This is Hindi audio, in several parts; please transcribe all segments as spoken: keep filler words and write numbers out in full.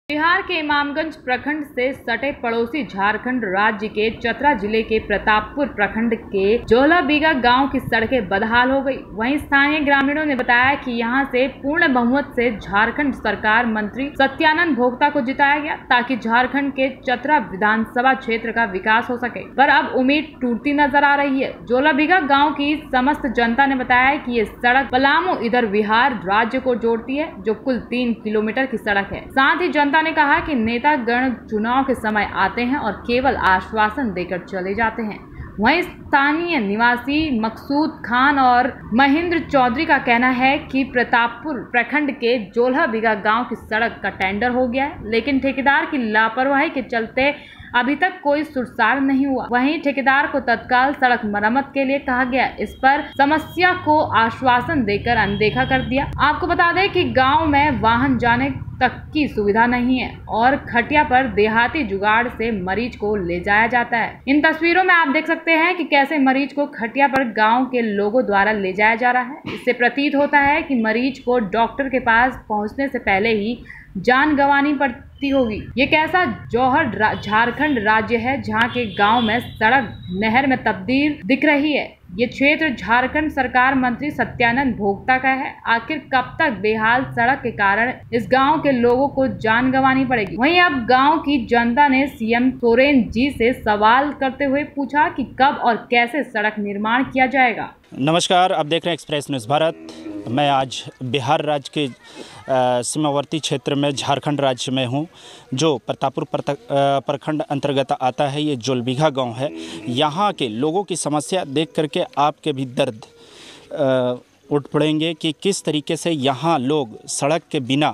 बिहार के इमामगंज प्रखंड से सटे पड़ोसी झारखंड राज्य के चतरा जिले के प्रतापपुर प्रखंड के जोहलाबीघा गांव की सड़कें बदहाल हो गई। वहीं स्थानीय ग्रामीणों ने बताया कि यहां से पूर्ण बहुमत से झारखंड सरकार मंत्री सत्यानंद भोक्ता को जिताया गया ताकि झारखंड के चतरा विधानसभा क्षेत्र का विकास हो सके, पर अब उम्मीद टूटती नजर आ रही है। जोहलाबीघा गाँव की समस्त जनता ने बताया कि ये सड़क पलामू इधर बिहार राज्य को जोड़ती है, जो कुल तीन किलोमीटर की सड़क है। साथ ही जनता ने कहा कि नेतागण चुनाव के समय आते हैं और केवल आश्वासन देकर चले जाते हैं। वहीं स्थानीय निवासी मकसूद खान और महेंद्र चौधरी का कहना है कि प्रतापपुर प्रखंड के जोहलाबीघा गांव की सड़क का टेंडर हो गया है, लेकिन ठेकेदार की लापरवाही के चलते अभी तक कोई सुरसार नहीं हुआ। वहीं ठेकेदार को तत्काल सड़क मरम्मत के लिए कहा गया, इस पर समस्या को आश्वासन देकर अनदेखा कर दिया। आपको बता दें कि गांव में वाहन जाने तक की सुविधा नहीं है और खटिया पर देहाती जुगाड़ से मरीज को ले जाया जाता है। इन तस्वीरों में आप देख सकते हैं कि कैसे मरीज को खटिया पर गांव के लोगों द्वारा ले जाया जा रहा है। इससे प्रतीत होता है कि मरीज को डॉक्टर के पास पहुंचने से पहले ही जान गंवानी पड़ती होगी। ये कैसा जौहर रा, झारखंड राज्य है जहां के गांव में सड़क नहर में तब्दील दिख रही है। ये क्षेत्र झारखंड सरकार मंत्री सत्यानंद भोक्ता का है। आखिर कब तक बेहाल सड़क के कारण इस गांव के लोगों को जान गंवानी पड़ेगी। वहीं अब गांव की जनता ने सीएम सोरेन जी से सवाल करते हुए पूछा कि कब और कैसे सड़क निर्माण किया जाएगा। नमस्कार, आप देख रहे हैं एक्सप्रेस न्यूज़ भारत। मैं आज बिहार राज्य के सीमावर्ती क्षेत्र में झारखंड राज्य में हूं, जो प्रतापपुर प्रखंड अंतर्गत आता है। ये जोहलाबीघा गांव है। यहां के लोगों की समस्या देख करके आपके भी दर्द उठ पड़ेंगे कि किस तरीके से यहां लोग सड़क के बिना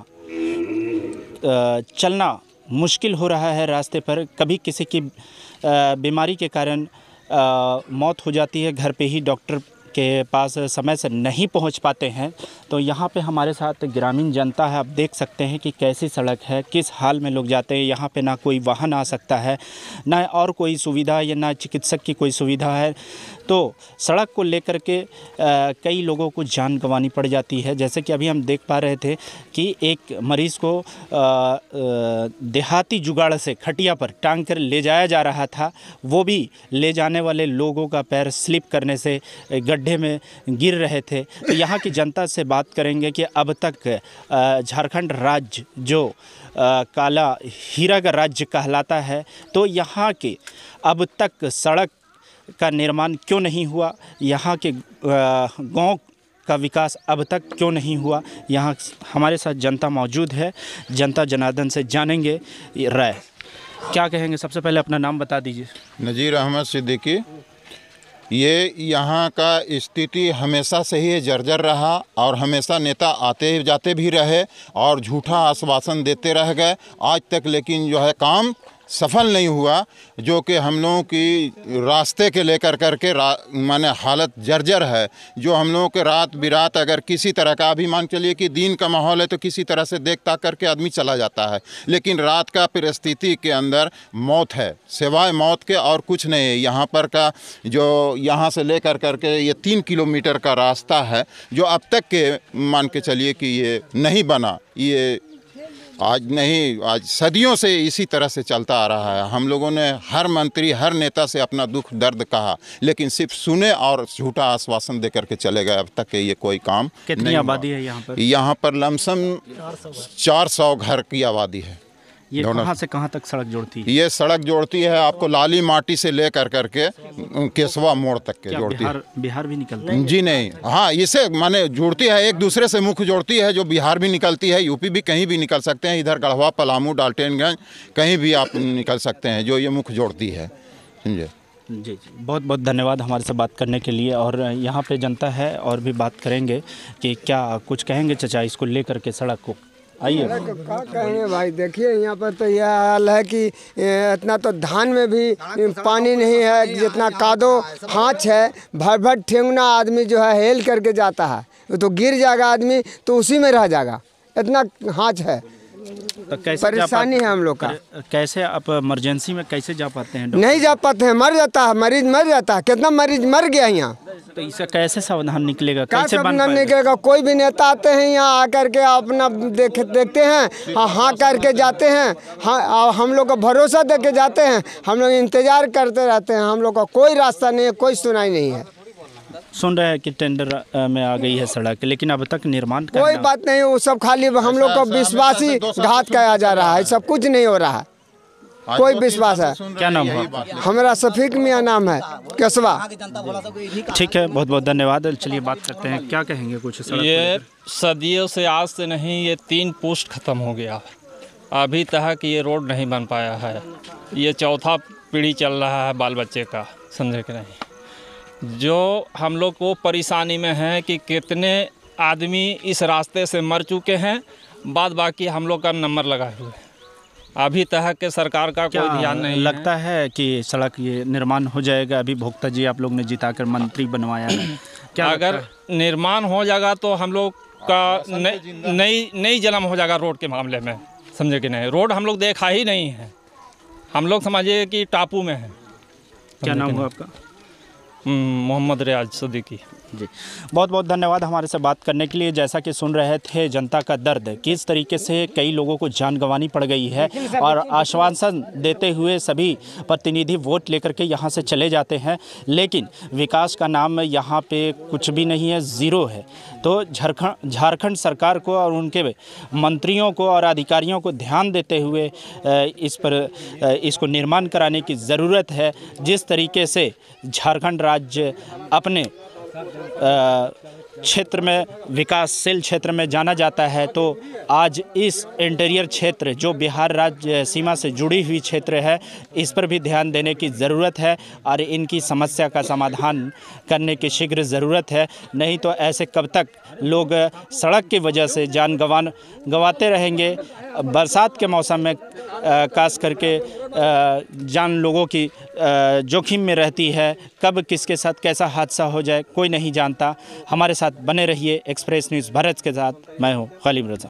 चलना मुश्किल हो रहा है। रास्ते पर कभी किसी की बीमारी के कारण मौत हो जाती है, घर पे ही डॉक्टर के पास समय से नहीं पहुंच पाते हैं। तो यहाँ पे हमारे साथ ग्रामीण जनता है। आप देख सकते हैं कि कैसी सड़क है, किस हाल में लोग जाते हैं। यहाँ पे ना कोई वाहन आ सकता है, ना और कोई सुविधा या ना चिकित्सक की कोई सुविधा है। तो सड़क को लेकर के आ, कई लोगों को जान गंवानी पड़ जाती है। जैसे कि अभी हम देख पा रहे थे कि एक मरीज़ को आ, आ, देहाती जुगाड़ से खटिया पर टांग कर ले जाया जा रहा था। वो भी ले जाने वाले लोगों का पैर स्लिप करने से गड्ढे में गिर रहे थे। तो यहाँ की जनता से बात करेंगे कि अब तक झारखंड राज्य जो आ, काला हीरा का राज्य कहलाता है, तो यहाँ के अब तक सड़क का निर्माण क्यों नहीं हुआ, यहाँ के गांव का विकास अब तक क्यों नहीं हुआ। यहाँ हमारे साथ जनता मौजूद है। जनता जनार्दन से जानेंगे राय। क्या कहेंगे? सबसे पहले अपना नाम बता दीजिए। नज़ीर अहमद सिद्दीकी। ये यहाँ का स्थिति हमेशा से ही जर्जर रहा और हमेशा नेता आते जाते भी रहे और झूठा आश्वासन देते रह गए आज तक, लेकिन जो है काम सफल नहीं हुआ। जो कि हम लोगों की रास्ते के लेकर करके माने हालत जर्जर है। जो हम लोगों के रात बिरात अगर किसी तरह का, अभी मान चलिए कि दिन का माहौल है तो किसी तरह से देख ताक करके आदमी चला जाता है, लेकिन रात का परिस्थिति के अंदर मौत है, सिवाय मौत के और कुछ नहीं है। यहाँ पर का जो यहाँ से लेकर करके ये तीन किलोमीटर का रास्ता है, जो अब तक के मान के चलिए कि ये नहीं बना। ये आज नहीं, आज सदियों से इसी तरह से चलता आ रहा है। हम लोगों ने हर मंत्री हर नेता से अपना दुख दर्द कहा, लेकिन सिर्फ सुने और झूठा आश्वासन देकर के चले गए। अब तक के ये कोई काम कितनी नहीं आबादी है यहाँ पर? यहाँ पर लमसम चार सौ घर की आबादी है। ये कहाँ से कहाँ तक सड़क जोड़ती है? ये सड़क जोड़ती है आपको लाली माटी से लेकर करके केसवा मोड़ तक के जोड़ती बिहार, है। बिहार भी निकलता है? जी नहीं, हाँ, इसे माने जोड़ती है, एक दूसरे से मुख्य जोड़ती है। जो बिहार भी निकलती है, यूपी भी कहीं भी निकल सकते हैं। इधर गढ़वा, पलामू, डाल्टनगंज कहीं भी आप निकल सकते हैं, जो ये मुख्य जोड़ती है। समझे? जी जी, बहुत बहुत धन्यवाद हमारे से बात करने के लिए। और यहाँ पे जनता है और भी बात करेंगे कि क्या कुछ कहेंगे चाचा इसको लेकर के सड़क को। आइए। क्या कहेंगे भाई, देखिए यहाँ पर तो यह हाल है कि इतना तो धान में भी पानी नहीं है, जितना कादो हाथ है, भर भर ठेंगना आदमी जो है हेल करके जाता है, तो गिर जाएगा आदमी तो उसी में रह जाएगा, इतना हाथ है। तो कैसे जा परेशानी पाते- है हम लोग का। कैसे आप इमरजेंसी में कैसे जा पाते हैं डॉक्टर? नहीं जा पाते हैं, मर जाता है मरीज, मर जाता है, कितना मरीज मर गया यहाँ। तो इसका कैसे सावधान निकलेगा, क्या कैसे बन सावधान पाएगा? निकलेगा? कोई भी नेता आते हैं यहाँ आकर के अपना देख देखते हैं, हाँ हाँ करके जाते हैं, हाँ और हम लोग का भरोसा दे के जाते हैं, हम लोग इंतजार करते रहते हैं, हम लोग का कोई रास्ता नहीं है, कोई सुनाई नहीं है। सुन रहे हैं कि टेंडर अ, में आ गई है सड़क, लेकिन अब तक निर्माण कोई करना- बात नहीं, वो सब खाली हम लोग का विश्वास ही घात किया जा रहा है, सब कुछ नहीं हो रहा है, कोई विश्वास है। क्या नाम है आपका? हमारा शफीक मियाँ नाम है, कसबा। ठीक है, बहुत बहुत धन्यवाद। चलिए बात करते हैं, क्या कहेंगे कुछ सड़क ये को सदियों से आज से नहीं, ये तीन पोस्ट ख़त्म हो गया, अभी तक ये रोड नहीं बन पाया है। ये चौथा पीढ़ी चल रहा है बाल बच्चे का, समझे कि नहीं। जो हम लोग को परेशानी में है कि कितने आदमी इस रास्ते से मर चुके हैं, बाद बाकी हम लोग का नंबर लगाए हुए हैं, अभी तक के सरकार का कोई ध्यान नहीं लगता है कि सड़क ये निर्माण हो जाएगा? अभी भोक्ता जी आप लोग ने जिताकर मंत्री बनवाया है, क्या अगर लगता निर्माण हो जाएगा तो हम लोग का नई नई नई जन्म हो जाएगा रोड के मामले में, समझे कि नहीं। रोड हम लोग देखा ही नहीं है, हम लोग समझिए कि टापू में है। क्या नाम हुआ आपका? मोहम्मद रियाज सिद्दीकी जी, बहुत बहुत धन्यवाद हमारे से बात करने के लिए। जैसा कि सुन रहे थे जनता का दर्द, किस तरीके से कई लोगों को जान गंवानी पड़ गई है, और आश्वासन देते हुए सभी प्रतिनिधि वोट लेकर के यहाँ से चले जाते हैं, लेकिन विकास का नाम यहाँ पे कुछ भी नहीं है, ज़ीरो है। तो झारखंड झारखंड सरकार को और उनके मंत्रियों को और अधिकारियों को ध्यान देते हुए इस पर इसको निर्माण कराने की ज़रूरत है। जिस तरीके से झारखंड राज्य अपने क्षेत्र में विकासशील क्षेत्र में जाना जाता है, तो आज इस इंटीरियर क्षेत्र जो बिहार राज्य सीमा से जुड़ी हुई क्षेत्र है, इस पर भी ध्यान देने की ज़रूरत है और इनकी समस्या का समाधान करने की शीघ्र ज़रूरत है। नहीं तो ऐसे कब तक लोग सड़क की वजह से जान गंवान गंवाते रहेंगे। बरसात के मौसम में खास करके जान लोगों की जोखिम में रहती है, कब किसके साथ कैसा हादसा हो जाए कोई नहीं जानता। हमारे साथ बने रहिए एक्सप्रेस न्यूज़ भारत के साथ। मैं हूँ खालिद रज़ा।